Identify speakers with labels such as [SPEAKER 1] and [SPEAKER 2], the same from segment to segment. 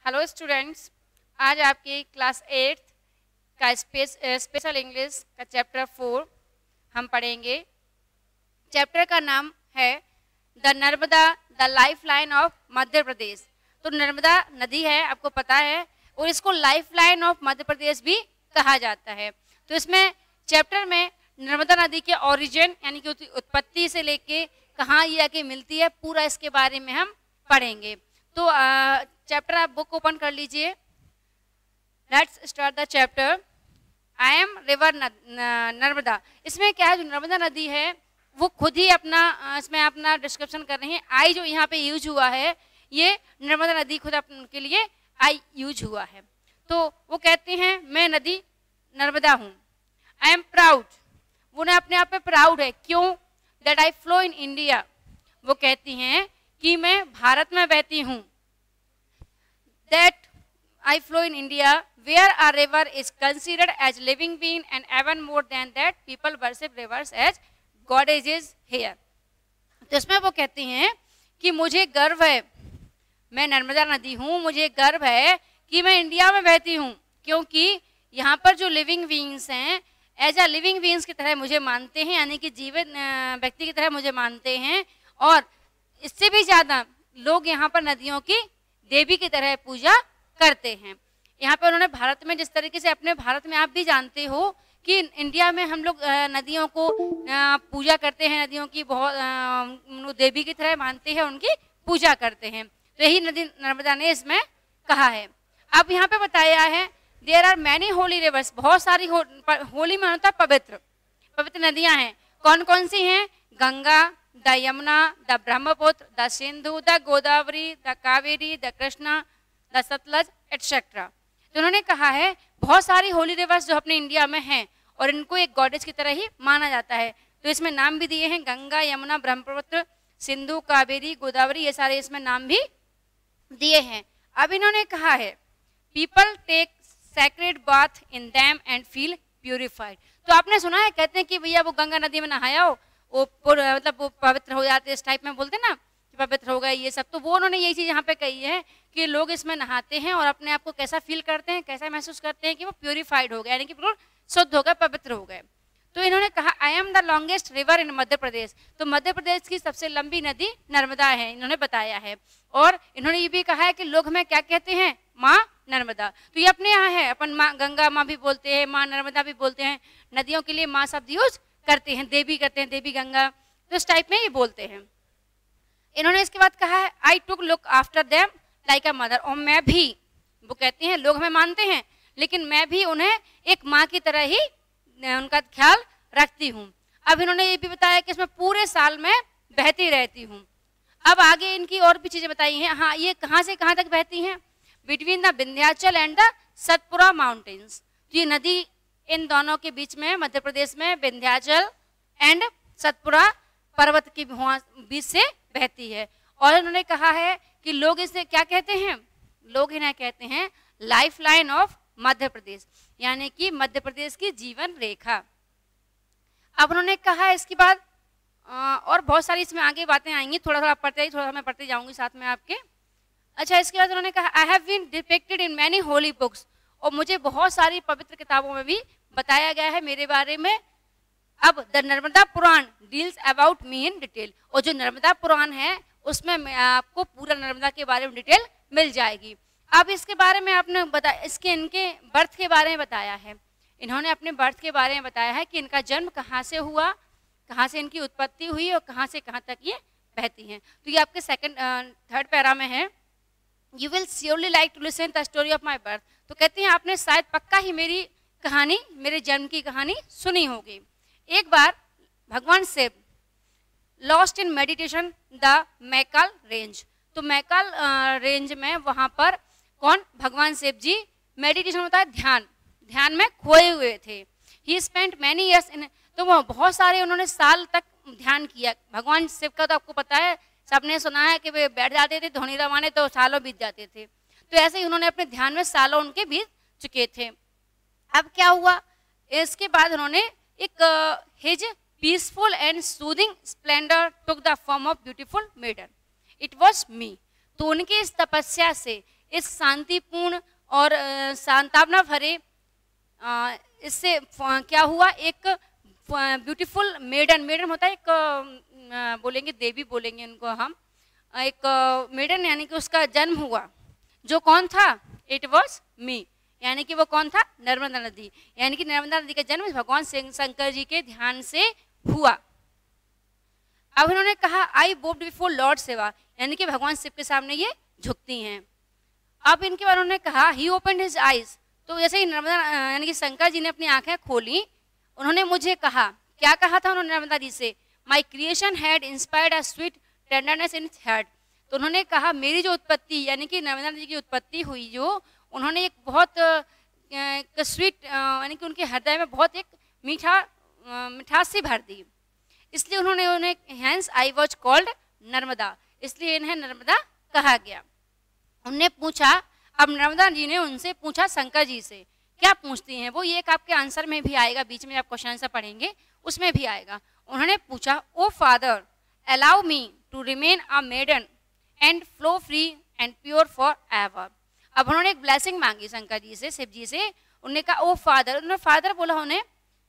[SPEAKER 1] Hello students, आज आपकी class 8 का स्पेशल इंग्लिश का चैप्टर 4 हम पढ़ेंगे। चैप्टर का नाम है the Narmada the life line of Madhya Pradesh. तो नर्मदा नदी है, आपको पता है, और इसको life line of Madhya Pradesh भी कहा जाता है। तो इसमें चैप्टर में नर्मदा नदी के ओरिजिन यानी कि उत्पत्ति से लेके कहाँ ये आके मिलती है, पूरा इसके बारे में हम पढ़ेंगे। तो चैप्टर आप बुक ओपन कर लीजिए। Let's start the chapter. I am river Narmada. इसमें क्या है, जो नर्मदा नदी है वो खुद ही इसमें अपना डिस्क्रिप्शन कर रही है। आई जो यहाँ पे यूज हुआ है, ये नर्मदा नदी खुद के लिए आई यूज हुआ है। तो वो कहते हैं मैं नदी नर्मदा हूँ। आई एम प्राउड, वो ना अपने आप पे प्राउड है। क्यों? That I flow in India, वो कहती हैं कि मैं भारत में बहती हूँ। That I flow in India where a river is considered as living being and even more than that people worship rivers as goddesses here। तो इसमें वो कहती हैं कि मुझे गर्व है, मैं नर्मदा नदी हूँ, मुझे गर्व है कि मैं इंडिया में बहती हूँ, क्योंकि यहाँ पर जो लिविंग बीइंग्स हैं एज अ लिविंग बीइंग्स की तरह मुझे मानते हैं, यानी कि जीवित व्यक्ति की तरह मुझे मानते हैं। और इससे भी ज़्यादा लोग यहाँ पर नदियों की देवी की तरह पूजा करते हैं। यहाँ पे उन्होंने भारत में जिस तरीके से, अपने भारत में आप भी जानते हो कि इंडिया में हम लोग नदियों को पूजा करते हैं, नदियों की बहुत देवी की तरह मानते हैं, उनकी पूजा करते हैं। तो यही नदी नर्मदा ने इसमें कहा है। अब यहाँ पे बताया है there are many holy rivers, बहुत सारी होली में होता है पवित्र पवित्र नदियां हैं। कौन कौन सी हैं? Ganga, the Yamuna, the Brahmaputra, the Sindhu, the Godavari, the Kaveri, the Krishna, the Sutlej etcetera. तो उन्होंने कहा है बहुत सारी होली रिवर्स जो अपने इंडिया में हैं और इनको एक गॉडेज की तरह ही माना जाता है। तो इसमें नाम भी दिए हैं, गंगा, यमुना, ब्रह्मपुत्र, सिंधु, कावेरी, गोदावरी, ये सारे इसमें नाम भी दिए हैं। अब इन्होंने कहा है people take sacred bath in them and feel purified. तो आपने सुना है, कहते हैं कि भैया वो गंगा नदी में नहाया हो, वो मतलब वो पवित्र हो जाते, इस टाइप में बोलते ना कि पवित्र हो गए ये सब। तो वो उन्होंने यही चीज़ यहाँ पे कही है कि लोग इसमें नहाते हैं और अपने आप को कैसा फील करते हैं, कैसा महसूस करते हैं कि वो प्यूरिफाइड हो गए, यानी कि बिल्कुल शुद्ध हो गए, पवित्र हो गए। तो इन्होंने कहा I am the longest river in Madhya Pradesh. तो मध्य प्रदेश की सबसे लंबी नदी नर्मदा है, इन्होंने बताया है। और इन्होंने ये भी कहा है कि लोग हमें क्या कहते हैं, माँ नर्मदा। तो ये अपने यहाँ है, अपन माँ गंगा माँ भी बोलते हैं, माँ नर्मदा भी बोलते हैं, नदियों के लिए माँ शब्द यूज करते हैं, देवी करते हैं, देवी गंगा, तो इस टाइप में ये बोलते हैं। इन्होंने इसके बाद कहा है I took look after them like a mother. और मैं भी, वो कहते हैं लोग हमें मानते हैं लेकिन मैं भी उन्हें एक माँ की तरह ही उनका ख्याल रखती हूँ। अब इन्होंने ये भी बताया कि इसमें पूरे साल में बहती रहती हूँ। अब आगे इनकी और भी चीजें बताई हैं। हाँ, ये कहाँ से कहाँ तक बहती हैं? Between the Vindhyachal and the Satpura mountains. तो ये नदी इन दोनों के बीच में, मध्य प्रदेश में विंध्याचल एंड सतपुरा पर्वत के बीच से बहती है। और इन्होंने कहा है कि लोग इसे क्या कहते हैं, लोग इन्हें कहते हैं life line of Madhya Pradesh, यानी कि मध्य प्रदेश की जीवन रेखा। अब उन्होंने कहा इसके बाद और बहुत सारी इसमें आगे बातें आएंगी, थोड़ा थोड़ा पढ़ते ही, थोड़ा मैं पढ़ते जाऊंगी साथ में आपके। अच्छा, इसके बाद उन्होंने कहा I have been depicted in many holy books. और मुझे बहुत सारी पवित्र किताबों में भी बताया गया है मेरे बारे में। अब the Narmada Puran deals about me in detail. और जो नर्मदा पुराण है उसमें आपको पूरा नर्मदा के बारे में डिटेल मिल जाएगी। अब इसके बारे में आपने बताया, इनके बर्थ के बारे में बताया है। इन्होंने अपने बर्थ के बारे में बताया है कि इनका जन्म कहाँ से हुआ, कहाँ से इनकी उत्पत्ति हुई और कहाँ से कहाँ तक ये बहती हैं। तो ये आपके थर्ड पैरा में है। You will surely like to listen the story of my birth. तो कहते हैं आपने शायद पक्का ही मेरी कहानी, मेरे जन्म की कहानी सुनी होगी। एक बार भगवान Shiv lost in meditation the Maikal range. तो मैकाल रेंज में वहां पर कौन, भगवान शिव जी मेडिटेशन होता है ध्यान में खोए हुए थे। He spent many years in, तो वो बहुत सारे उन्होंने साल तक ध्यान किया। भगवान शिव का तो आपको पता है, सबने सुना है कि वे बैठ जाते थे धोनी रवाने तो सालों बीत जाते थे। तो ऐसे ही उन्होंने अपने ध्यान में सालों उनके बीत चुके थे। अब क्या हुआ, इसके बाद उन्होंने एक his peaceful and soothing splendour took the form of beautiful maiden, it was me. तो उनकी इस तपस्या से इस शांतिपूर्ण और सांत्वना भरे इससे क्या हुआ, एक ब्यूटीफुल मेडन, मेडन होता है एक बोलेंगे देवी बोलेंगे उनको हम, एक मेडन यानी कि उसका जन्म हुआ, जो कौन था, इट वॉज मी, यानी कि वो कौन था, नर्मदा नदी, यानी कि नर्मदा नदी का जन्म भगवान शंकर जी के ध्यान से हुआ। अब इन्होंने कहा I bowed before lord Shiva, यानी कि भगवान शिव के सामने ये झुकती हैं। अब इनके बारे में उन्होंने कहा ही ओपनड हिज आईज, तो जैसे ही नर्मदा यानी कि शंकर जी ने अपनी आंखें खोली, उन्होंने मुझे कहा, क्या कहा था उन्होंने नर्मदा जी से, my creation had inspired a sweet tenderness in its heart, तो उन्होंने कहा मेरी जो उत्पत्ति यानी कि नर्मदा जी की उत्पत्ति हुई, जो उन्होंने एक बहुत स्वीट यानी कि उनके हृदय में बहुत एक मिठास सी भर दी, इसलिए उन्होंने उन्हें hence I was called Narmada, इसलिए इन्हें नर्मदा कहा गया। उनने पूछा, अब नर्मदा जी ने उनसे पूछा शंकर जी से, क्या पूछती हैं वो, ये एक आपके आंसर में भी आएगा, बीच में आप क्वेश्चन आंसर पढ़ेंगे उसमें भी आएगा। उन्होंने पूछा, O father allow me to remain a maiden and flow free and pure for ever. अब उन्होंने एक ब्लेसिंग मांगी शंकर जी से, शिव जी से, उन्होंने कहा ओ फादर, उन्होंने फादर बोला उन्हें,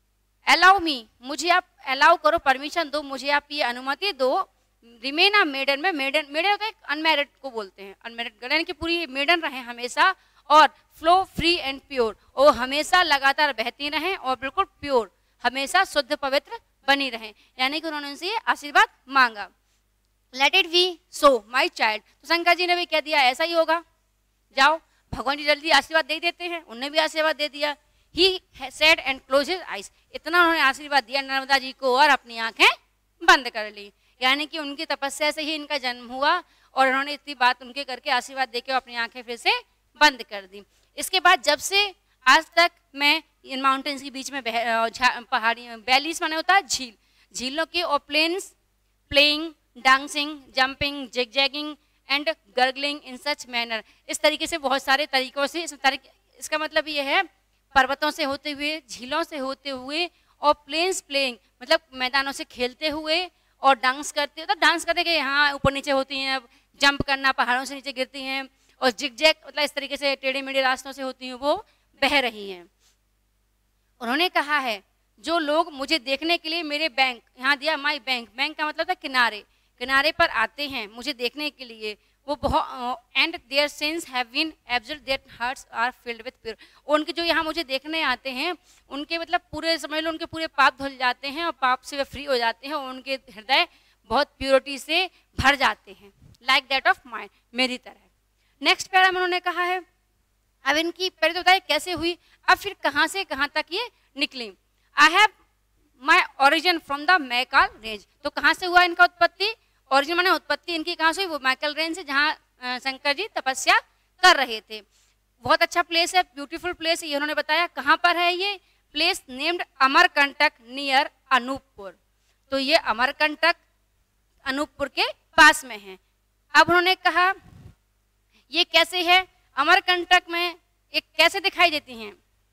[SPEAKER 1] अलाउ मी, मुझे आप अलाउ करो, परमिशन दो, मुझे आप ये अनुमति दो, रिमेन अ मेडन में, मेडन मेडन होता है अनमैरिड को बोलते हैं, अनमैरिड गर्ल, यानी कि पूरी मेडन रहे हमेशा, और फ्लो फ्री एंड प्योर, वो हमेशा लगातार बहती रहें और बिल्कुल प्योर, हमेशा शुद्ध पवित्र बनी रहें, यानी कि उन्होंने उनसे आशीर्वाद मांगा। Let it be so my child, तो शंकर जी ने भी कह दिया ऐसा ही होगा, जाओ, भगवान जी जल्दी आशीर्वाद दे देते हैं, उन्हें भी आशीर्वाद दे दिया। He said and close his eyes, इतना उन्होंने आशीर्वाद दिया नर्मदा जी को और अपनी आंखें बंद कर ली, यानी कि उनकी तपस्या से ही इनका जन्म हुआ और उन्होंने इतनी बात उनके करके आशीर्वाद देके अपनी आंखें फिर से बंद कर दी। इसके बाद जब से आज तक मैं इन माउंटेन्स के बीच में पहाड़ी वैलीज माने होता है झील, झीलों के और plains, playing, dancing, jumping, zigzagging and gargling in such manner, इस तरीके से बहुत सारे तरीकों से, इसका मतलब ये है पर्वतों से होते हुए, झीलों से होते हुए, और प्लेन्स प्लेइंग मतलब मैदानों से खेलते हुए, और डांस करते, तो डांस करने के यहाँ ऊपर नीचे होती हैं, जंप करना, पहाड़ों से नीचे गिरती हैं, और जिगजैग मतलब इस तरीके से टेढ़े मेढ़े रास्तों से होती हैं, वो बह रही हैं। उन्होंने कहा है जो लोग मुझे देखने के लिए मेरे बैंक, यहाँ दिया माई बैंक, बैंक का मतलब था किनारे, किनारे पर आते हैं मुझे देखने के लिए, वो बहुत and there since have been absolved, their hearts are filled with pure, उनके जो यहाँ मुझे देखने आते हैं उनके मतलब पूरे समझ लो उनके पूरे पाप धुल जाते हैं और पाप से वे फ्री हो जाते हैं और उनके हृदय बहुत प्योरिटी से भर जाते हैं, लाइक दैट ऑफ माइंड, मेरी तरह। नेक्स्ट पैरा में उन्होंने कहा है, अब इनकी पहले तो बताया कैसे हुई, अब फिर कहाँ से कहाँ तक ये निकली। I have my origin from the Maikal range, तो कहाँ से हुआ इनका उत्पत्ति, ओरिजिन माने उत्पत्ति इनकी कहाँ से हुई, वो मैकाल रेंज से, जहाँ शंकर जी तपस्या कर रहे थे। बहुत अच्छा प्लेस है, ब्यूटीफुल प्लेस है, ये उन्होंने बताया। कहाँ पर है ये place, named Amarkantak near Anuppur, तो ये अमरकंटक अनूपपुर के पास में है। अब उन्होंने कहा ये कैसे है, अमरकंटक में एक कैसे दिखाई देती हैं,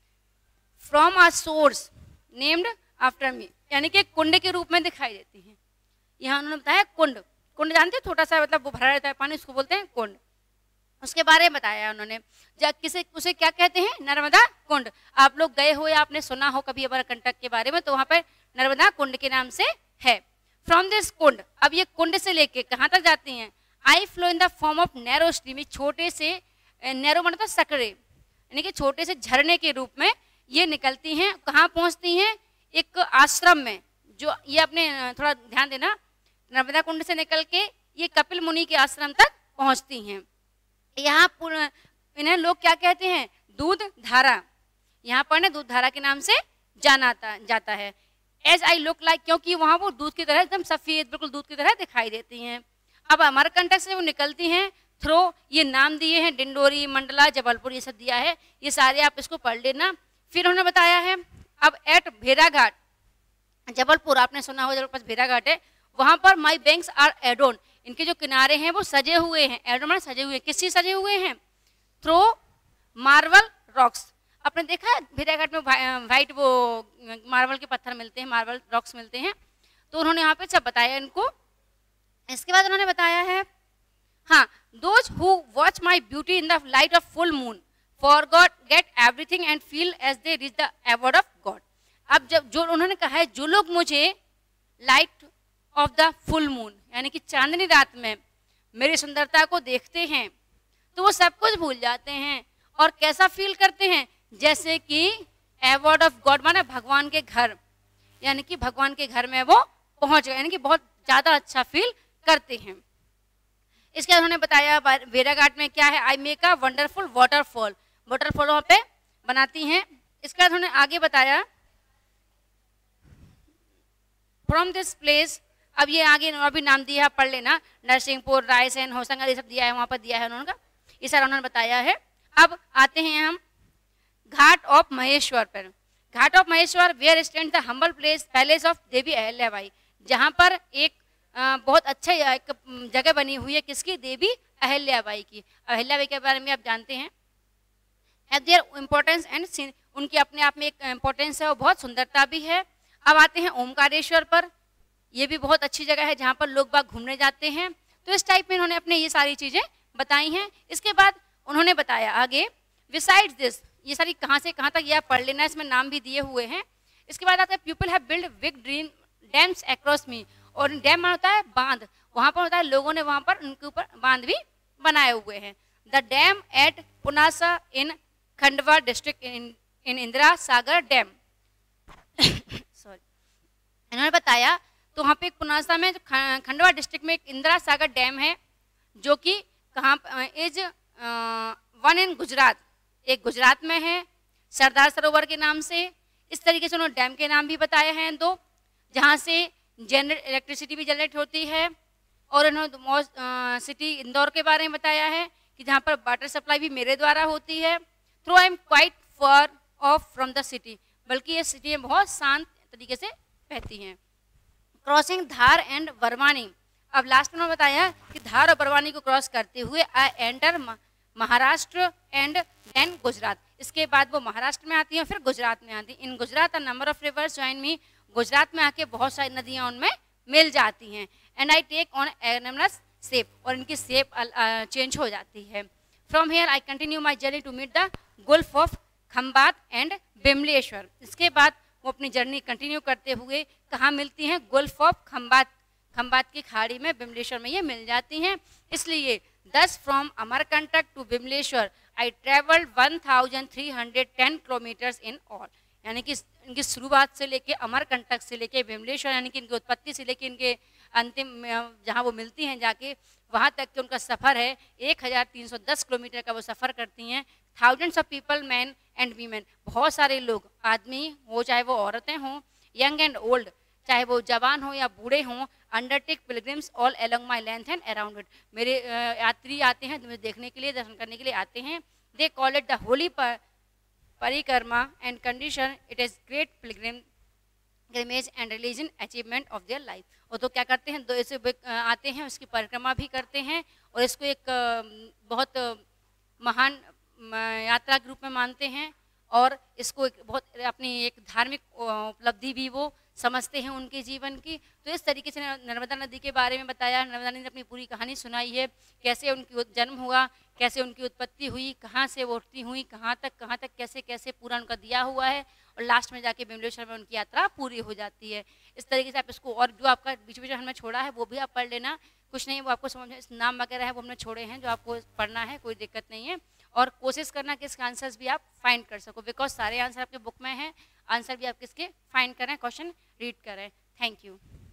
[SPEAKER 1] from a source named after me, यानी कि कुंड के रूप में दिखाई देती हैं। यहाँ उन्होंने बताया कुंड, कुंड जानते हैं, छोटा सा मतलब वो भरा रहता है पानी, उसको बोलते हैं कुंड, उसके बारे में बताया उन्होंने। किसे उसे क्या कहते हैं, नर्मदा कुंड। आप लोग गए हो या आपने सुना हो कभी अमरकंटक के बारे में, तो वहाँ पर नर्मदा कुंड के नाम से है। फ्रॉम दिस कुंड, अब ये कुंड से लेके कहाँ तक जाती हैं, I flow in the form of narrow stream, छोटे से, नैरो मतलब सकरे, यानी कि छोटे से झरने के रूप में ये निकलती हैं। कहाँ पहुँचती हैं, एक आश्रम में, जो ये अपने थोड़ा ध्यान देना, नर्मदा कुंड से निकल के ये कपिल मुनि के आश्रम तक पहुँचती हैं। यहाँ इन्हें लोग क्या कहते हैं, दूध धारा, यहाँ पर ना दूध धारा के नाम से जाना जाता है। एज आई लुक लाइक, क्योंकि वहाँ वो दूध की तरह एकदम सफ़ेद, बिल्कुल दूध की तरह दिखाई देती हैं। अब अमरकंटक से वो निकलती हैं थ्रो, ये नाम दिए हैं, डिंडोरी, मंडला, जबलपुर, ये सब दिया है, ये सारे आप इसको पढ़ लेना। फिर उन्होंने बताया है, अब एट भेड़ाघाट, जबलपुर आपने सुना हो, जबलपुर भेड़ाघाट है, वहाँ पर माई बैंक्स आर एडोन, इनके जो किनारे हैं वो सजे हुए हैं, एडोन माने सजे हुए हैं, किस चीज सजे हुए हैं, थ्रो मार्बल रॉक्स। आपने देखा है भेड़ाघाट में वाइट वो मार्बल के पत्थर मिलते हैं, मार्बल रॉक्स मिलते हैं, तो उन्होंने यहाँ पे सब बताया इनको। इसके बाद उन्होंने बताया है, हाँ, Those who watch my beauty in the light of full moon forgot get everything and feel as they reach the award of God. अब जब जो उन्होंने कहा है, जो लोग मुझे light of the full moon यानी कि चांदनी रात में मेरी सुंदरता को देखते हैं तो वो सब कुछ भूल जाते हैं और कैसा फील करते हैं, जैसे कि अवॉर्ड ऑफ गॉड माना भगवान के घर, यानी कि भगवान के घर में वो पहुंच गए, यानी कि बहुत ज्यादा अच्छा फील करते हैं। इसके बाद उन्होंने बताया भेड़ाघाट में क्या है, I make a wonderful waterfall, waterfall वहाँ पे बनाती हैं। इसके बाद उन्होंने आगे बताया फ्रॉम दिस प्लेस, अब ये आगे और भी नाम दिया है, पढ़ लेना, नरसिंहपुर, रायसेन, होशंगाबाद, ये सब दिया है, वहाँ पर दिया है उन्होंने, ये सारा उन्होंने बताया है। अब आते हैं हम घाट ऑफ महेश्वर पर। Ghat of Maheshwar where stand the humble place palace of Devi Ahilyabai, जहाँ पर एक बहुत अच्छा एक जगह बनी हुई है, किसकी, देवी अहिल्याबाई की। अहिल्याबाई के बारे में आप जानते हैं, हैव देयर इम्पोर्टेंस एंड उनकी अपने आप में एक इम्पोर्टेंस है और बहुत सुंदरता भी है। अब आते हैं ओमकारेश्वर पर, ये भी बहुत अच्छी जगह है जहाँ पर लोग बाग घूमने जाते हैं। तो इस टाइप में उन्होंने अपने ये सारी चीज़ें बताई हैं। इसके बाद उन्होंने बताया आगे बिसाइड्स दिस, ये सारी कहाँ से कहाँ तक ये आप पढ़ लेना, इसमें नाम भी दिए हुए हैं। इसके बाद आता है people have build big dream dams across me, और डैम होता है बांध, वहाँ पर होता है लोगों ने वहाँ पर उनके ऊपर बांध भी बनाए हुए हैं। The dam at Punasa in Khandwa district in Indira Sagar dam sorry, इन्होंने बताया तो वहाँ पे पुनासा में खंडवा डिस्ट्रिक्ट में एक इंदिरा सागर डैम है, जो कि कहाँ इज वन इन गुजरात, एक गुजरात में है सरदार सरोवर के नाम से। इस तरीके से उन्होंने डैम के नाम भी बताए हैं दो, जहाँ से इलेक्ट्रिसिटी भी जनरेट होती है। और उन्होंने सिटी इंदौर के बारे में बताया है कि जहाँ पर वाटर सप्लाई भी मेरे द्वारा होती है। Through I am quite far off from the city, बल्कि ये सिटी बहुत शांत तरीके से बहती हैं। क्रॉसिंग धार एंड बरवानी, अब लास्ट में बताया कि धार और बरवानी को क्रॉस करते हुए I enter Maharashtra and then Gujarat, इसके बाद वो महाराष्ट्र में आती हैं फिर गुजरात में आती हैं। In Gujarat a number of rivers join me, Gujarat में आके बहुत सारी नदियाँ उनमें मिल जाती हैं। And I take on enormous shape, और इनकी शेप चेंज हो जाती है। From here I continue my journey to meet the gulf of Khambhat and Bimleshwar, इसके बाद वो अपनी जर्नी कंटिन्यू करते हुए कहाँ मिलती हैं, गुल्फ ऑफ खंबात, खंबात की खाड़ी में बिमलेश्वर में ये मिल जाती हैं। इसलिए 10 from Amarkantak to Bimleshwar I travelled 1310 kilometres in all, यानी कि इनकी शुरुआत से लेके अमरकंटक से लेके बिमलेश्वर, यानी कि इनकी उत्पत्ति से लेके इनके अंतिम जहाँ वो मिलती हैं जाके वहाँ तक के उनका सफ़र है 1310 किलोमीटर का वो सफ़र करती हैं। Thousands of people, man and women, बहुत सारे लोग, आदमी हो चाहे वो औरतें हों, यंग एंड ओल्ड, चाहे वो जवान हो या बूढ़े हों, undertake pilgrims all along my length and around it, मेरे यात्री आते हैं मुझे देखने के लिए, दर्शन करने के लिए आते हैं। They call it the holy parikrama and condition it is great pilgrimage and religion achievement of their life. और तो क्या करते हैं, दो ऐसे आते हैं, उसकी परिक्रमा भी करते हैं और इसको एक बहुत महान यात्रा के रूप में मानते हैं और इसको एक बहुत अपनी एक धार्मिक उपलब्धि भी वो समझते हैं उनके जीवन की। तो इस तरीके से नर्मदा नदी के बारे में बताया, नर्मदा नदी ने अपनी पूरी कहानी सुनाई है, कैसे उनकी जन्म हुआ, कैसे उनकी उत्पत्ति हुई, कहाँ से वो उठती हुई कहाँ तक कैसे कैसे पूरा उनका दिया हुआ है, और लास्ट में जाके बिमलेश्वर में उनकी यात्रा पूरी हो जाती है। इस तरीके से आप इसको, और जो आपका बीच बीच में हमने छोड़ा है वो भी आप पढ़ लेना, कुछ नहीं वो आपको समझ में, नाम वगैरह है वो हमने छोड़े हैं जो आपको पढ़ना है, कोई दिक्कत नहीं है। और कोशिश करना कि इसके आंसर्स भी आप फाइंड कर सको, बिकॉज सारे आंसर आपके बुक में हैं, आंसर भी आप किसके फाइंड करें, क्वेश्चन रीड करें। Thank you.